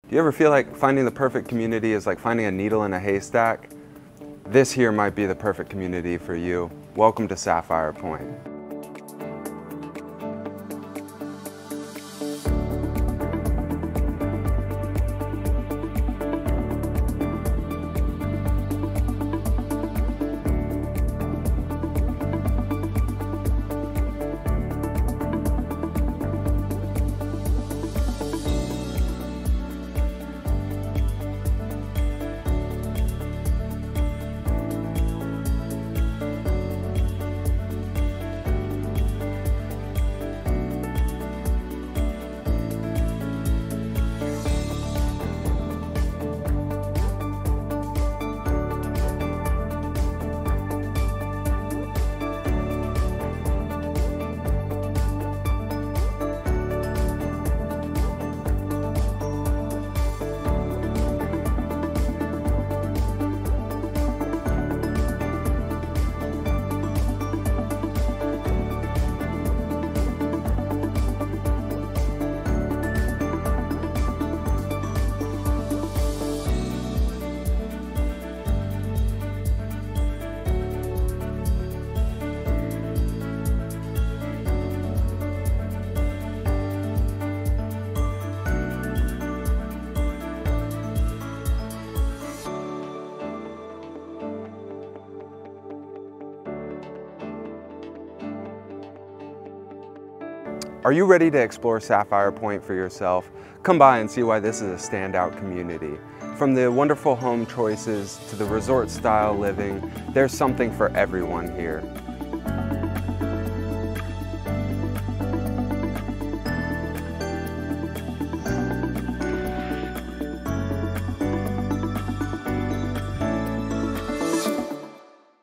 Do you ever feel like finding the perfect community is like finding a needle in a haystack? This here might be the perfect community for you. Welcome to Sapphire Point. Are you ready to explore Sapphire Point for yourself? Come by and see why this is a standout community. From the wonderful home choices to the resort style living, there's something for everyone here.